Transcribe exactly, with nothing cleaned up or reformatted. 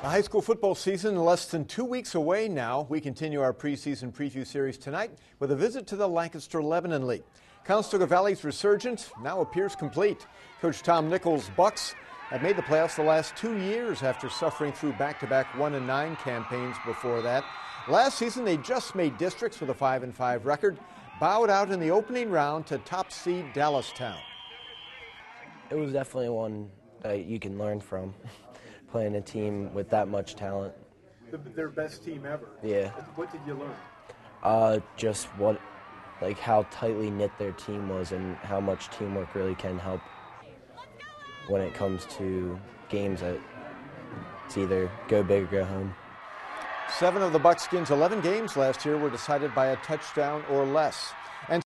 The high school football season less than two weeks away now. We continue our preseason preview series tonight with a visit to the Lancaster-Lebanon League. Conestoga Valley's resurgence now appears complete. Coach Tom Nichols' Bucks have made the playoffs the last two years after suffering through back-to-back one and nine campaigns before that. Last season they just made districts with a five and five record, bowed out in the opening round to top seed Dallastown. It was definitely one that you can learn from, playing a team with that much talent. The, their best team ever. Yeah. What did you learn? Uh, just what, like how tightly knit their team was and how much teamwork really can help when it comes to games that it's either go big or go home. Seven of the Buckskins' eleven games last year were decided by a touchdown or less.